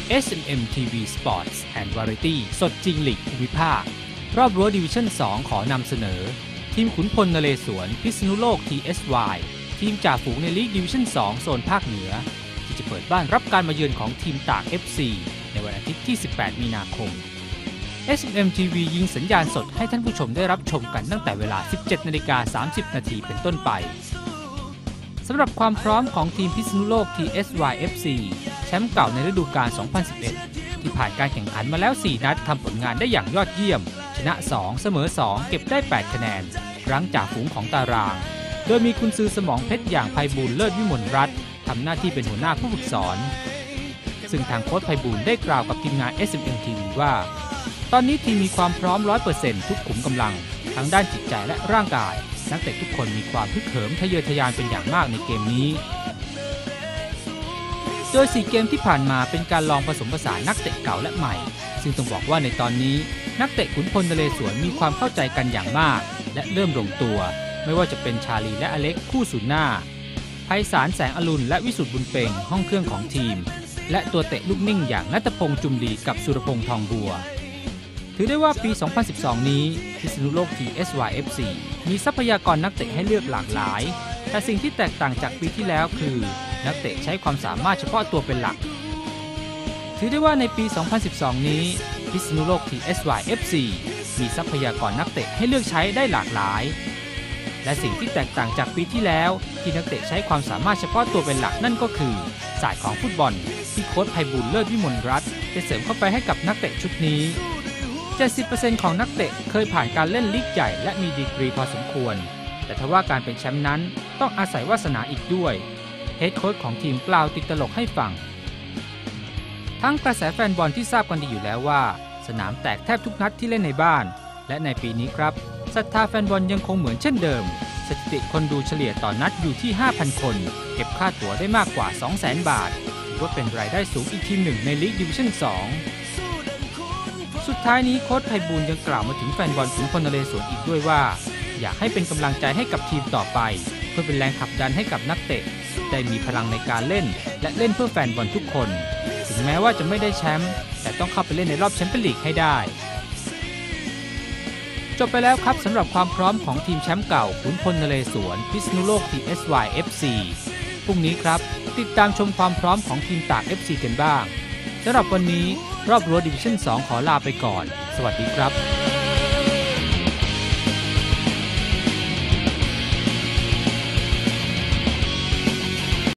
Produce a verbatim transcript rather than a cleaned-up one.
เอส เอ็ม เอ็ม ที วี Sports and Variety สดจริงลีกภูมิภาครอบรั้วดิวิชั่น สอง ขอนำเสนอทีมขุนพลนเรศวรพิษณุโลก ที เอส วาย ทีมจ่าฝูงในลีกดิวิชั่น สอง โซนภาคเหนือที่จะเปิดบ้านรับการมาเยือนของทีมตาก เอฟ ซี ในวันอาทิตย์ที่ สิบแปด มีนาคม เอส เอ็ม เอ็ม ที วี ยิงสัญญาณสดให้ท่านผู้ชมได้รับชมกันตั้งแต่เวลา สิบเจ็ดนาฬิกาสามสิบนาทีเป็นต้นไปสำหรับความพร้อมของทีมพิษณุโลก ที เอส วาย เอฟ ซี แชมป์เก่าในฤดูกาล สองพันสิบเอ็ด ที่ผ่านการแข่งขันมาแล้ว สี่ นัดทำผลงานได้อย่างยอดเยี่ยมชนะ สอง เสมอ สอง เก็บได้ แปด คะแนนรั้งจ่าฝูงของตารางโดยมีกุนซือสมองเพชรอย่างไพบูลย์เลิศวิมลรัตน์ทำหน้าที่เป็นหัวหน้าผู้ฝึกสอนซึ่งทางโค้ชไพบูลย์ได้กล่าวกับทีมงาน เอส เอ็ม เอ็ม ที วี ว่าตอนนี้ทีมมีความพร้อม ร้อยเปอร์เซ็นต์ ทุกขุมกำลังทั้งด้านจิตใจและร่างกายนักเตะทุกคนมีความฮึกเหิมทะเยอทะยานเป็นอย่างมากในเกมนี้โดยสี่เกมที่ผ่านมาเป็นการลองผสมผสานนักเตะเก่าและใหม่ซึ่งต้องบอกว่าในตอนนี้นักเตะขุนพลนเรศวรมีความเข้าใจกันอย่างมากและเริ่มลงตัวไม่ว่าจะเป็นชาลีและอเล็กคู่ศูนย์หน้าไพศาลแสงอรุณและวิสุทธิ์บุญเป่งห้องเครื่องของทีมและตัวเตะลูกนิ่งอย่างณัฐพงษ์จุมลีกับสุรพงษ์ทองบัวถือได้ว่าปี สองพันสิบสอง นี้พิษณุโลก ที เอส วาย เอฟ ซี มีทรัพยากรนักเตะให้เลือกหลากหลายแต่สิ่งที่แตกต่างจากปีที่แล้วคือนักเตะใช้ความสามารถเฉพาะตัวเป็นหลักถือได้ว่าในปี สองพันสิบสอง นี้พิษณุโลก ที เอส วาย เอฟ ซี มีทรัพยากรนักเตะให้เลือกใช้ได้หลากหลายและสิ่งที่แตกต่างจากปีที่แล้วที่นักเตะใช้ความสามารถเฉพาะตัวเป็นหลักนั่นก็คือศาสตร์ของฟุตบอลที่โค้ชไพบูลย์เลิศวิมลรัตน์ได้เสริมเข้าไปให้กับนักเตะชุดนี้ เจ็ดสิบเปอร์เซ็นต์ ของนักเตะเคยผ่านการเล่นลีกใหญ่และมีดีกรีพอสมควรแต่ทว่าการเป็นแชมป์นั้นต้องอาศัยวาสนาอีกด้วยเฮดโค้ชของทีมกล่าวติดตลกให้ฟังทั้งกระแสแฟนบอลที่ทราบกันดีอยู่แล้วว่าสนามแตกแทบทุกนัดที่เล่นในบ้านและในปีนี้ครับศรัทธาแฟนบอลยังคงเหมือนเช่นเดิมสถิติคนดูเฉลี่ยต่อนนัดอยู่ที่ ห้าพัน คนเก็บค่าตั๋วได้มากกว่า สองแสน บาทถือว่าเป็นรายได้สูงอีกทีมหนึ่งในลีกดิวิชั่น สองสุดท้ายนี้โค้ชไพบูลย์ยังกล่าวมาถึงแฟนบอลขุนพลนเรศวรอีกด้วยว่าอยากให้เป็นกำลังใจให้กับทีมต่อไปเพื่อเป็นแรงขับดันให้กับนักเตะได้มีพลังในการเล่นและเล่นเพื่อแฟนบอลทุกคนถึงแม้ว่าจะไม่ได้แชมป์แต่ต้องเข้าไปเล่นในรอบแชมเปี้ยนลีกให้ได้จบไปแล้วครับสำหรับความพร้อมของทีมแชมป์เก่าขุนพลนเรศวรพิษณุโลก ที เอส วาย เอฟ ซี พรุ่งนี้ครับติดตามชมความพร้อมของทีมตาก เอฟ ซี กันบ้างสำหรับวันนี้รอบรั้วดิวิชั่น สอง ขอลาไปก่อนสวัสดีครับ